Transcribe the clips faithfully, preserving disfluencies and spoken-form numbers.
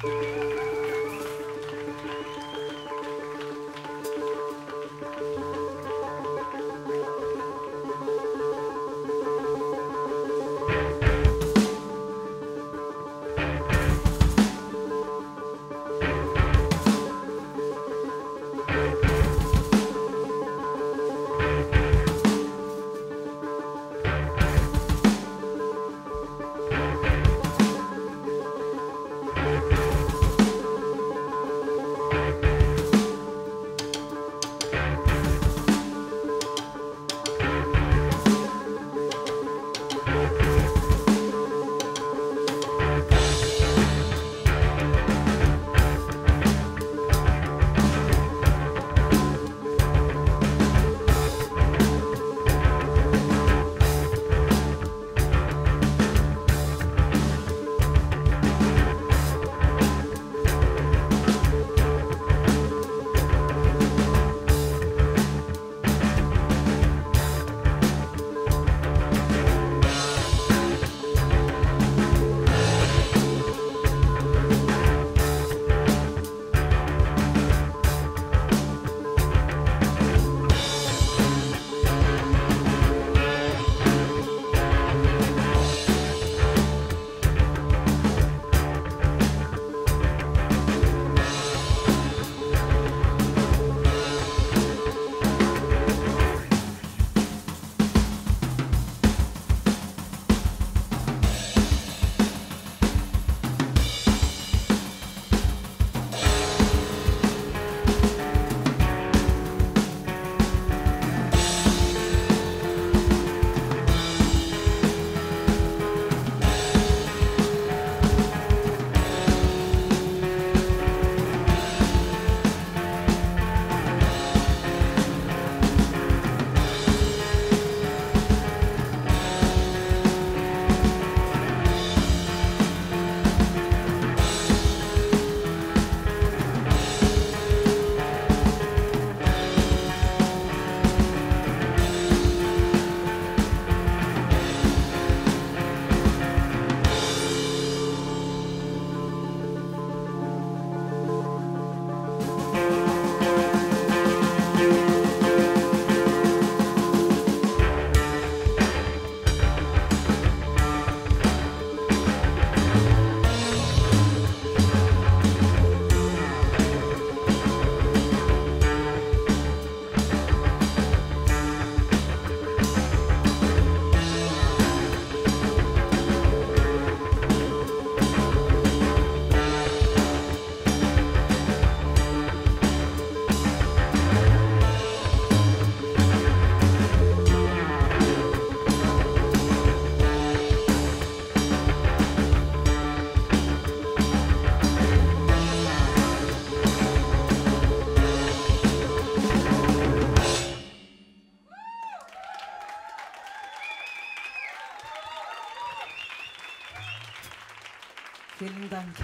Vielen Dank.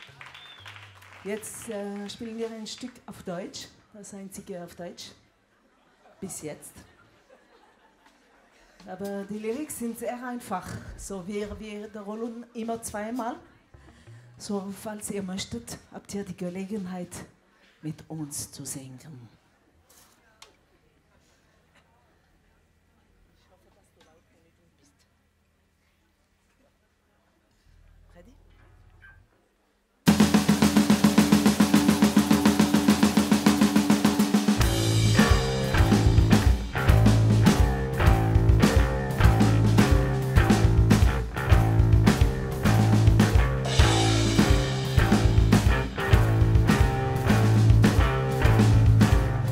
Jetzt äh, spielen wir ein Stück auf Deutsch, das einzige auf Deutsch, bis jetzt. Aber die Lyrics sind sehr einfach, so wir wiederholen immer zweimal. So, falls ihr möchtet, habt ihr die Gelegenheit, mit uns zu singen. Thank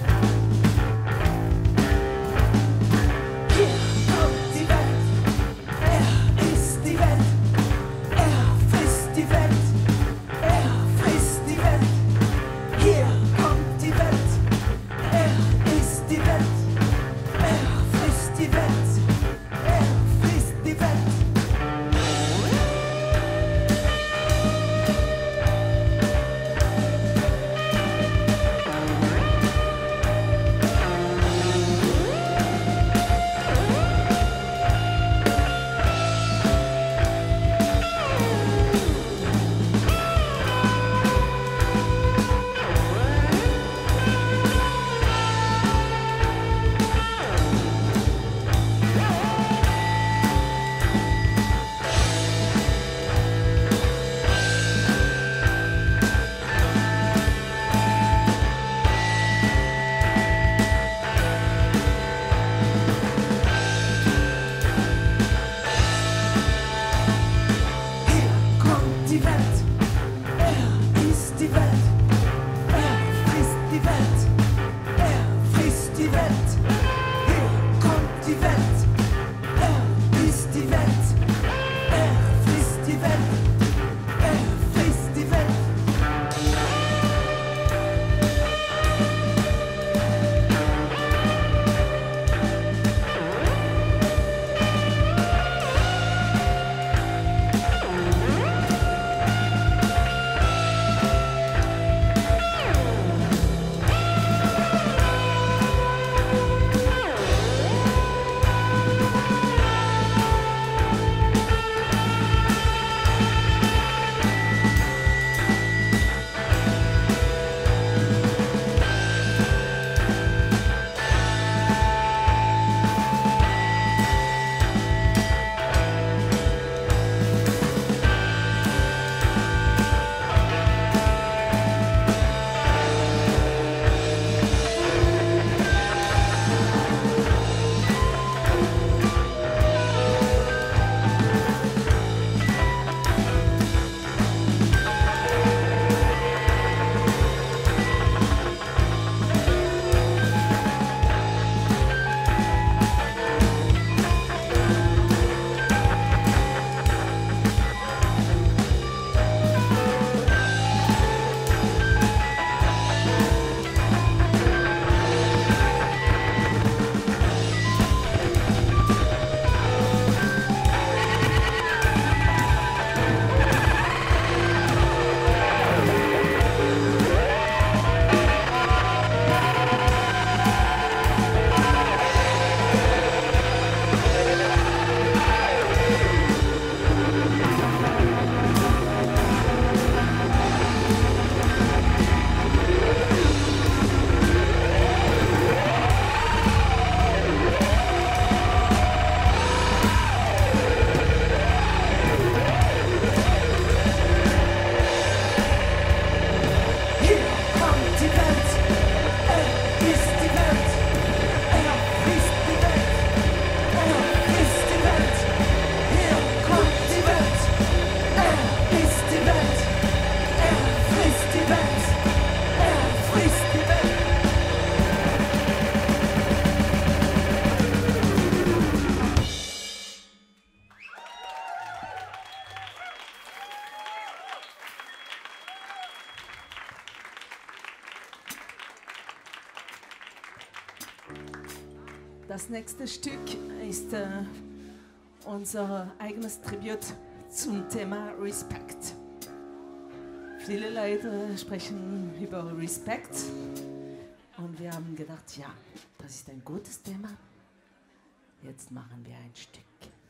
Das nächste Stück ist äh, unser eigenes Tribut zum Thema Respekt. Viele Leute sprechen über Respekt und wir haben gedacht, ja, das ist ein gutes Thema. Jetzt machen wir ein Stück.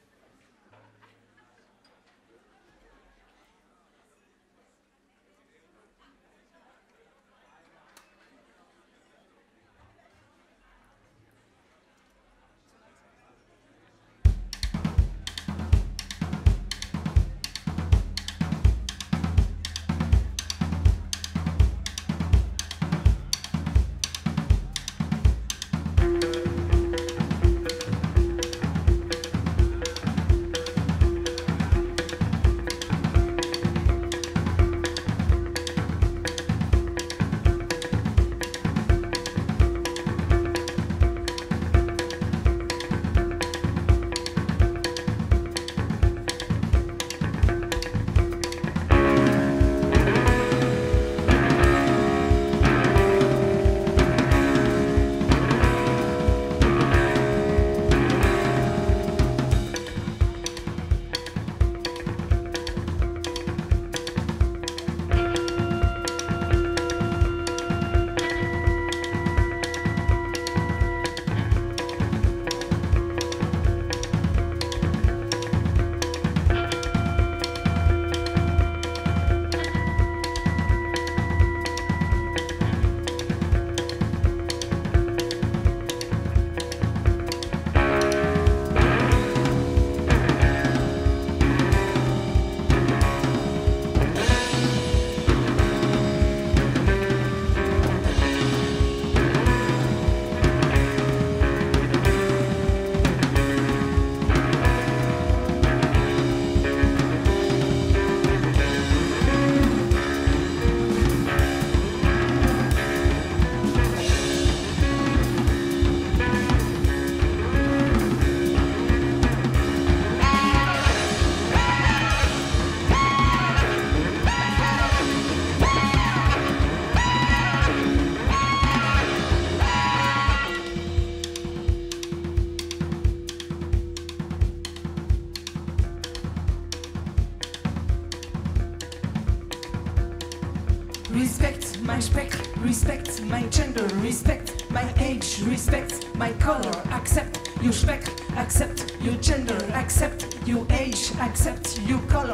Respect my spec, respect my gender, respect my age, respect my color, accept your spec, accept your gender, accept your age, accept your color.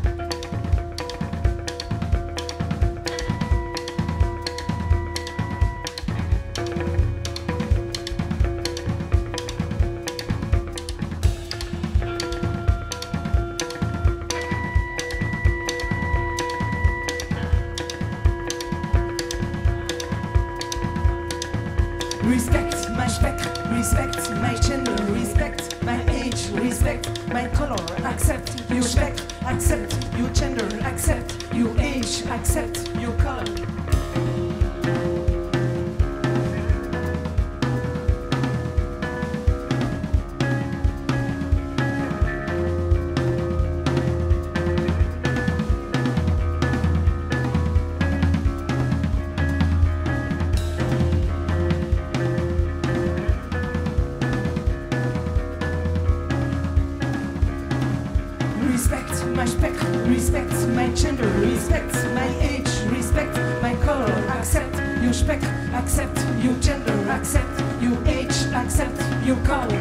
Respect my spec, respect my gender, respect my age, respect my color, accept your spec, accept your gender, accept your age, accept your color. Respect my spec, respect my gender, respect my age, respect my color, accept your spec, accept your gender, accept your age, accept your color.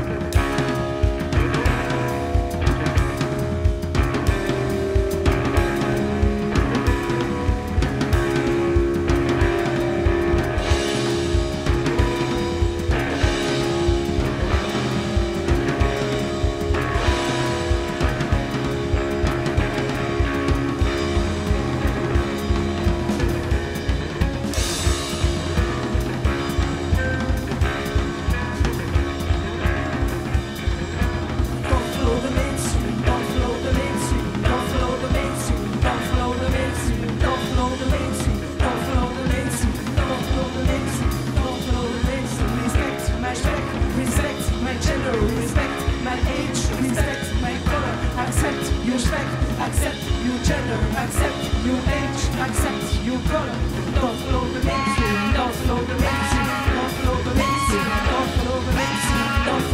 Don't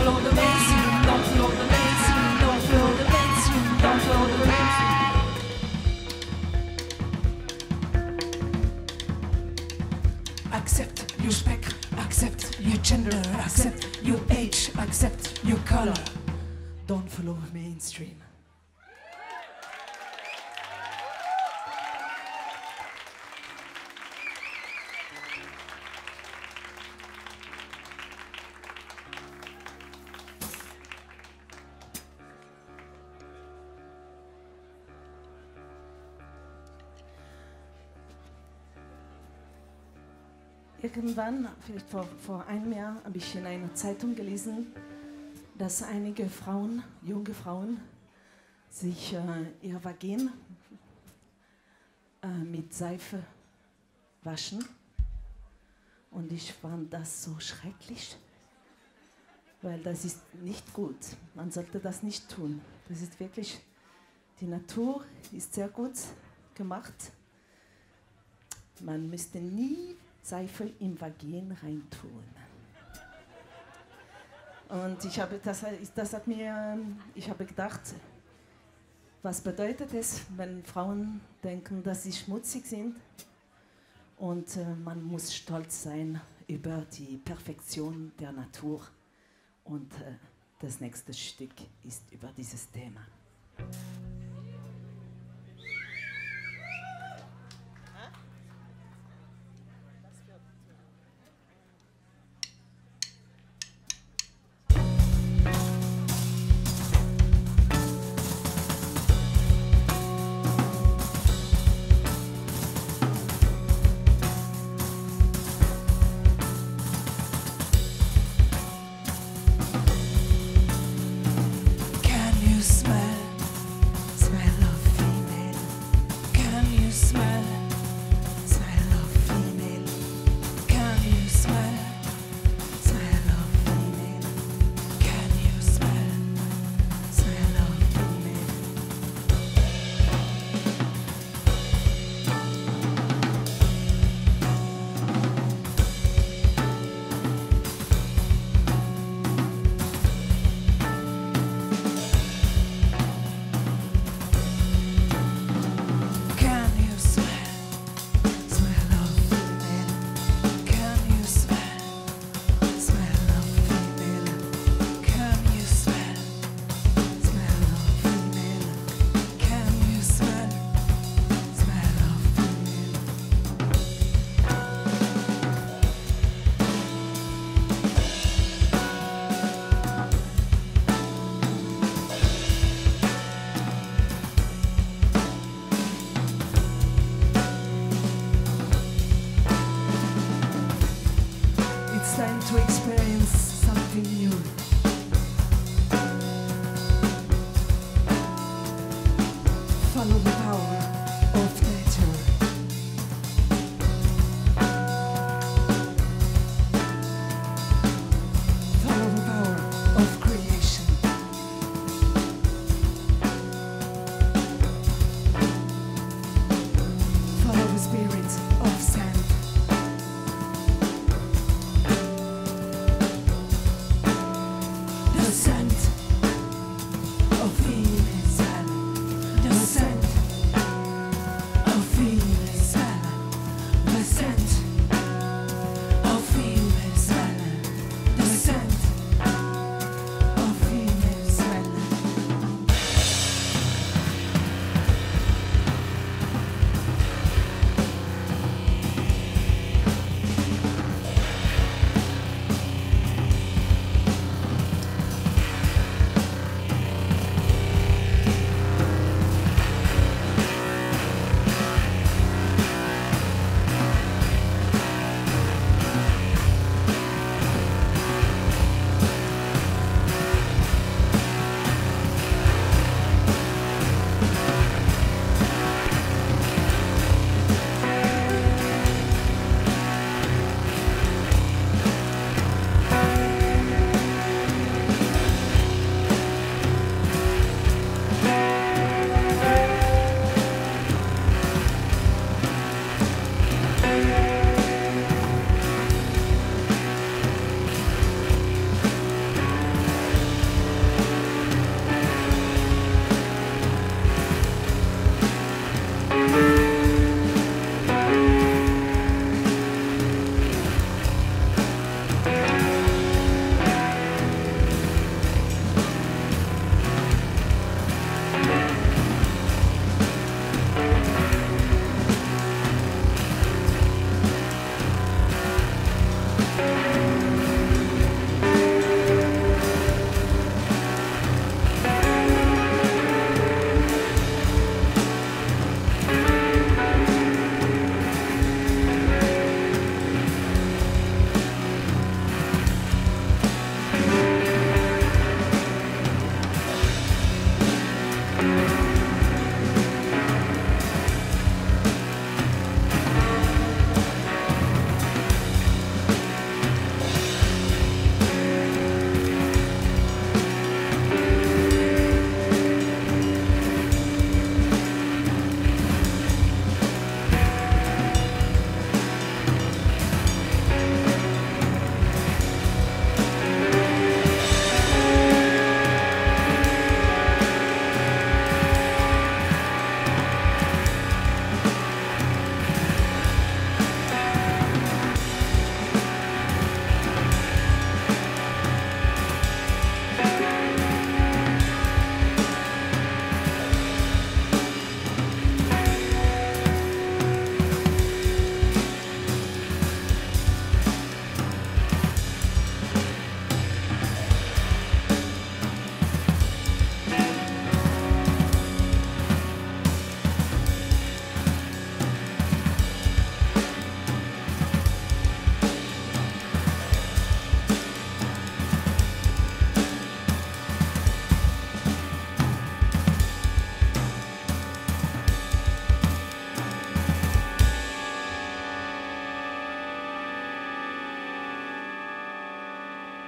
accept your spec, accept your gender, accept your age, accept your color. Don't follow mainstream. Irgendwann, vielleicht vor, vor einem Jahr, habe ich in einer Zeitung gelesen, dass einige Frauen, junge Frauen, sich äh, ihr Vagin äh, mit Seife waschen. Und ich fand das so schrecklich, weil das ist nicht gut. Man sollte das nicht tun. Das ist wirklich, die Natur ist sehr gut gemacht. Man müsste nie Seife im Vagin reintun. Und ich habe, das, das hat mir, ich habe gedacht, was bedeutet es, wenn Frauen denken, dass sie schmutzig sind? Und äh, man muss stolz sein über die Perfektion der Natur. Und äh, das nächste Stück ist über dieses Thema.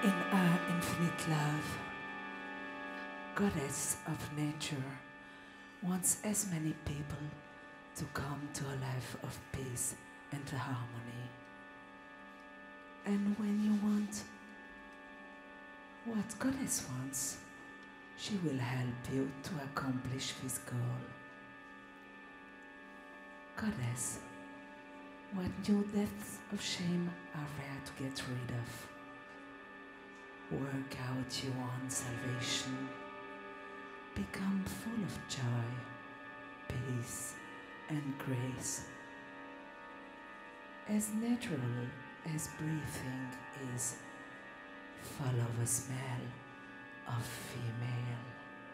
In our infinite love, Goddess of nature wants as many people to come to a life of peace and harmony. And when you want what Goddess wants, she will help you to accomplish this goal. Goddess, what new depths of shame are there to get rid of? Work out your own salvation. Become full of joy, peace, and grace. As natural as breathing is, follow the smell of female.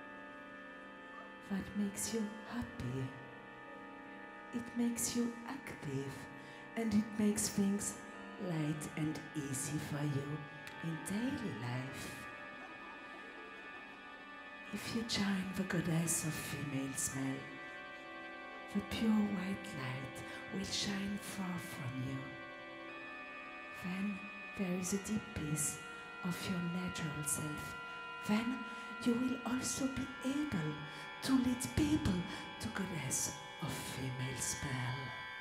What makes you happy? It makes you active, and it makes things light and easy for you in daily life. If you join the goddess of female smell, the pure white light will shine far from you. Then there is a deep peace of your natural self. Then you will also be able to lead people to goddess of female smell.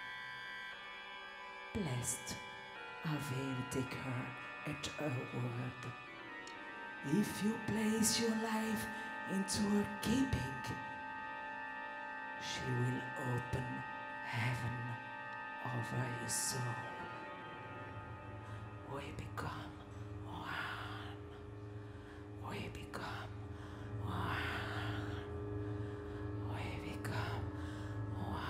Blessed are they who take her at her word. If you place your life into her keeping, she will open heaven over your soul. We become one. We become one. We become one.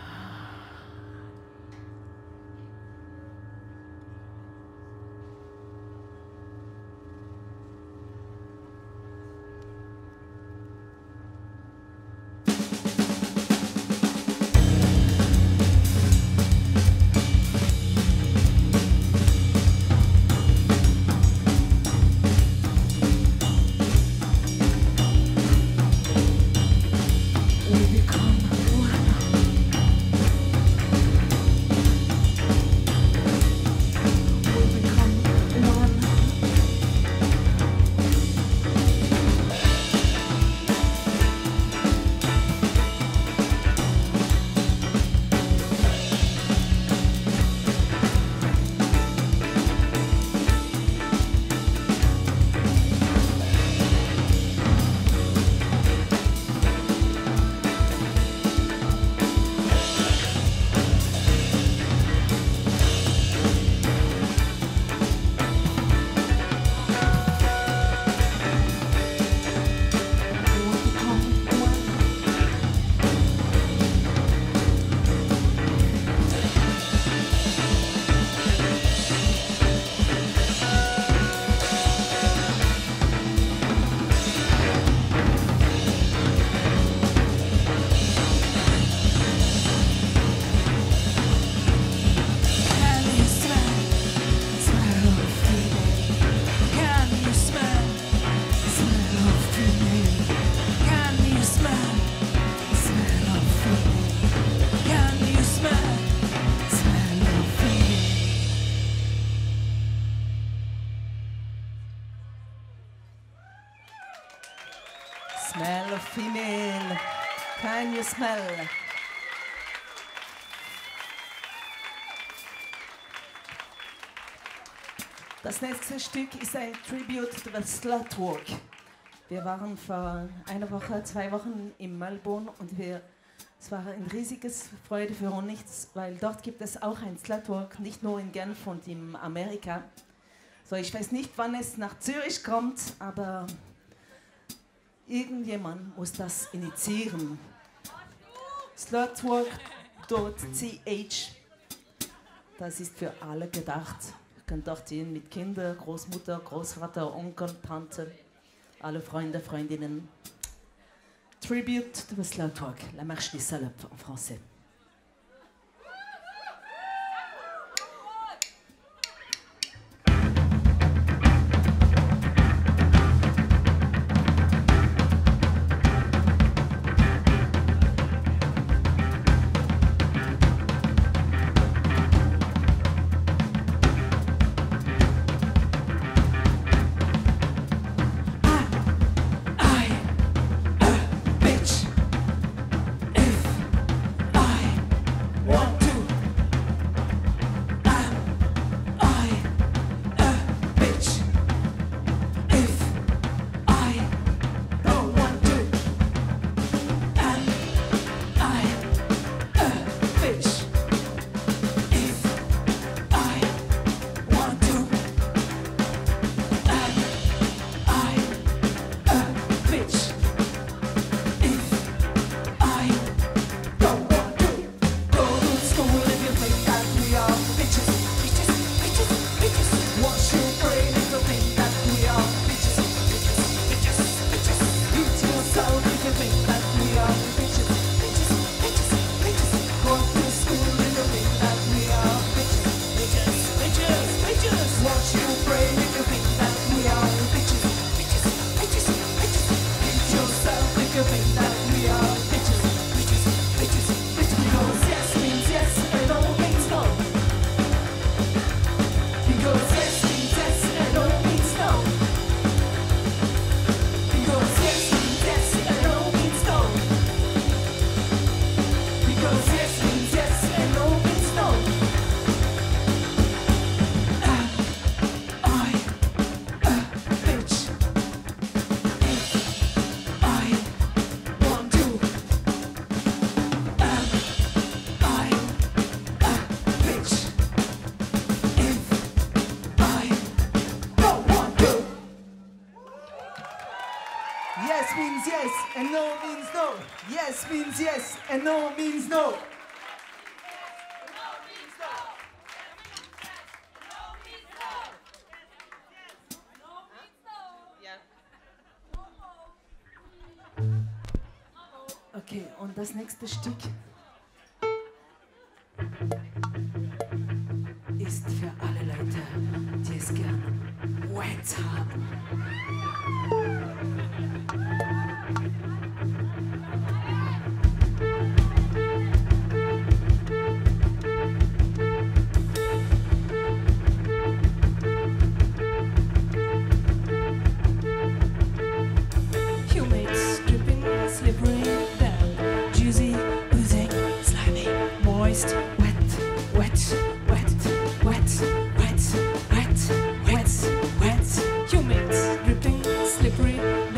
Smell of female. Can you smell? Das nächste Stück ist ein Tribute to the Slutwalk. Wir waren vor einer Woche, zwei Wochen in Melbourne und wir, es war ein riesiges Freude für uns, weil dort gibt es auch ein Slutwalk, nicht nur in Genf und in Amerika. So, ich weiß nicht, wann es nach Zürich kommt, aber irgendjemand muss das initiieren. slutwalk dot c h. Das ist für alle gedacht. Ihr könnt dort gehen mit Kindern, Großmutter, Großvater, Onkel, Tante, alle Freunde, Freundinnen. Tribute to the Slutwalk, la marche des salopes en français. Yes means yes, and no means no. Yes means yes, and no means no. Okay, und das nächste Stück ist für alle Leute, die es gern wet haben. Humid, dripping, slippery, damp, juicy, oozing, slimy, moist, wet, wet, wet, wet, wet, wet, wet, wet, humid, dripping, slippery,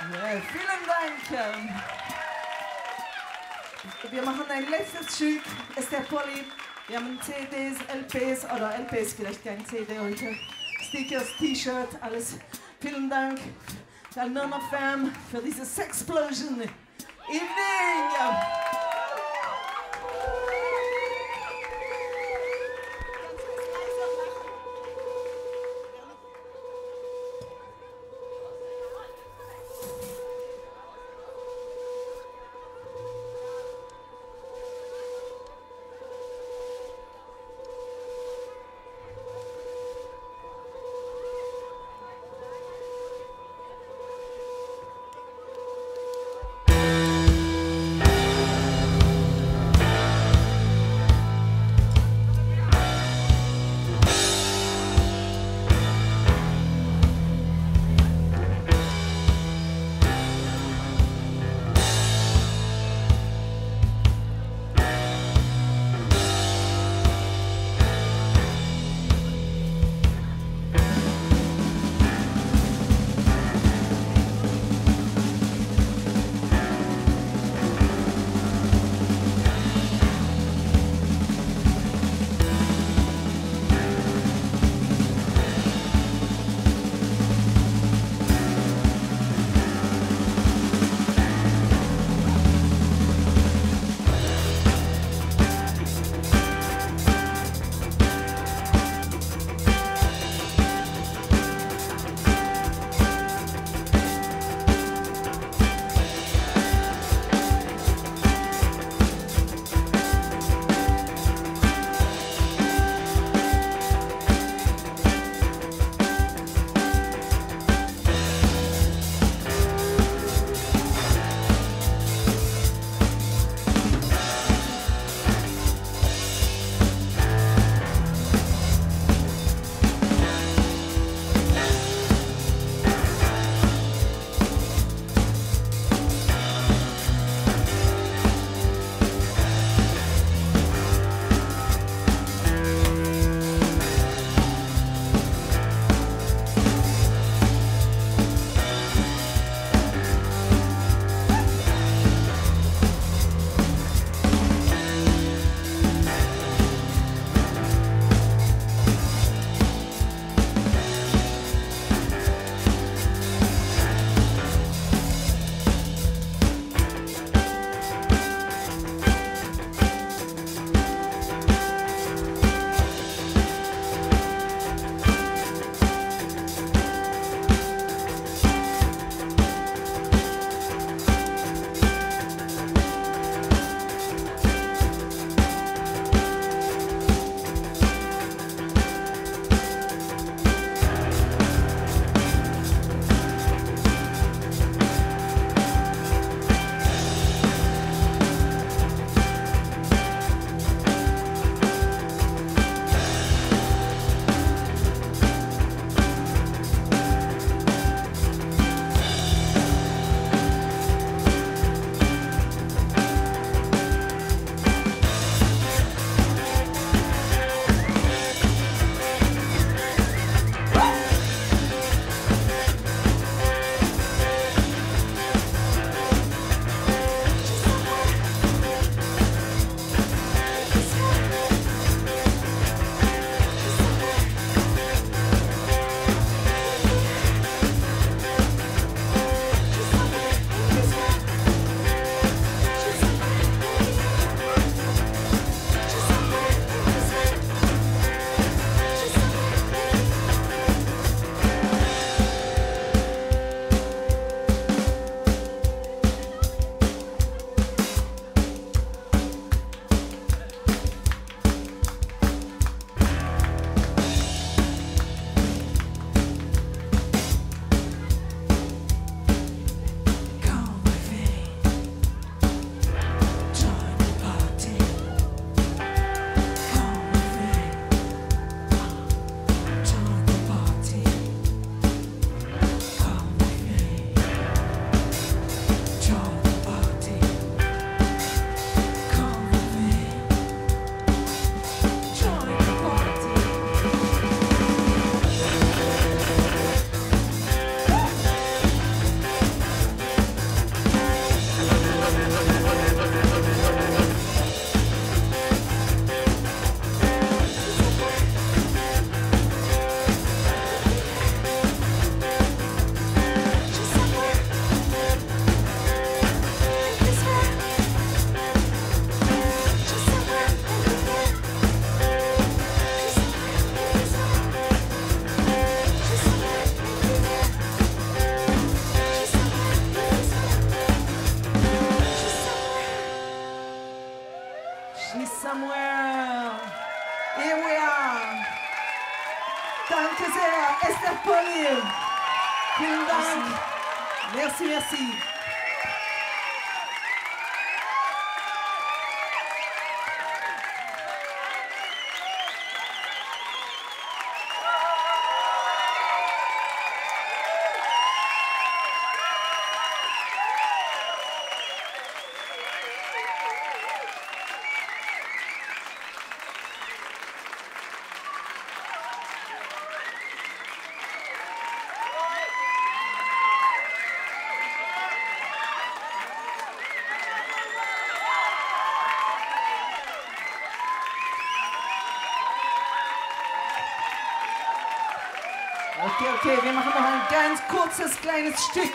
Ja, vielen Dank. Wir machen ein letztes Stück, Ester Poly. Wir haben C Ds, L Ps oder L Ps, vielleicht kein C D heute. Stickers, T-Shirt, alles. Vielen Dank an Nona Fam für diese Sexplosion Evening. Dank. Merci, merci. Okay, okay, wir machen noch ein ganz kurzes, kleines Stück.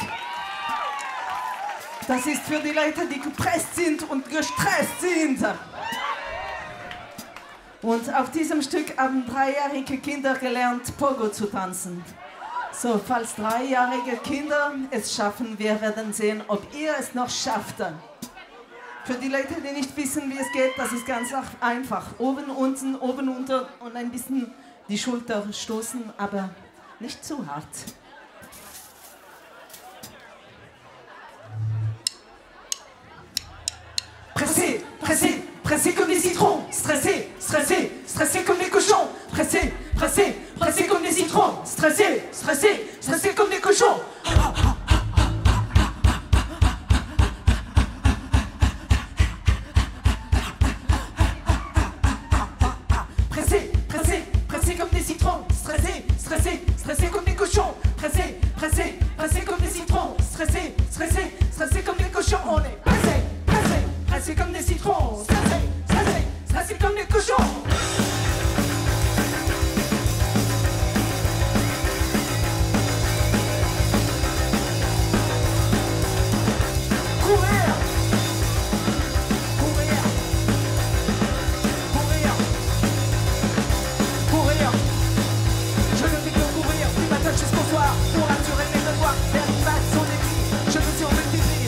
Das ist für die Leute, die gepresst sind und gestresst sind. Und auf diesem Stück haben dreijährige Kinder gelernt, Pogo zu tanzen. So, falls dreijährige Kinder es schaffen, wir werden sehen, ob ihr es noch schafft. Für die Leute, die nicht wissen, wie es geht, das ist ganz einfach. Oben, unten, oben, unter und ein bisschen die Schulter stoßen, aber nicht zu hart. Pressé, pressé, pressé comme des citrons. Stressé, stressé, stressé comme des cochons. Pressé, pressé, pressé comme des citrons. Stressé, stressé, stressé comme des cochons. Pressé, pressé, pressé comme des citrons. Stressé, stressé, stressé comme des cochons. Pressé, pressé, pressé comme des citrons. Stressé, stressé, stressé comme des cochons. On est pressé, pressé, pressé comme des citrons. Stressé, stressé, stressé comme des cochons. Courir, courir, courir, courir. Je ne fais que courir du matin jusqu'au soir pour assurer mes devoirs. Faire une passe sur les vies, je me surmultiplie.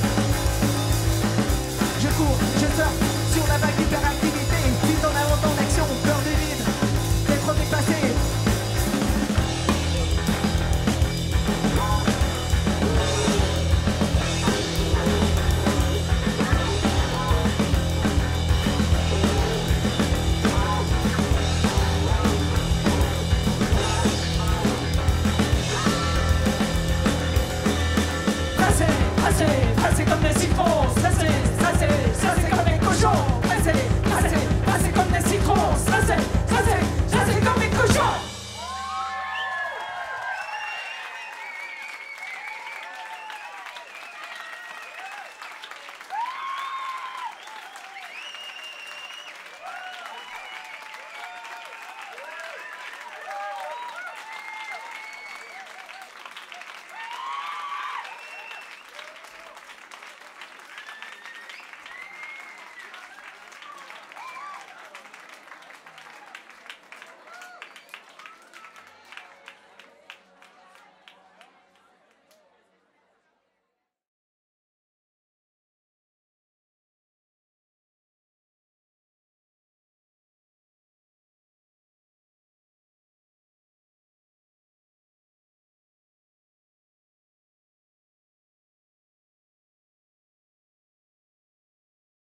Je cours, je surfe sur la vague d'hyperactivité. Vite en avant en action, peur du vide, d'être dépassé. Stressé, stressé, stressé comme des citrons. Stressé, stressé, stressé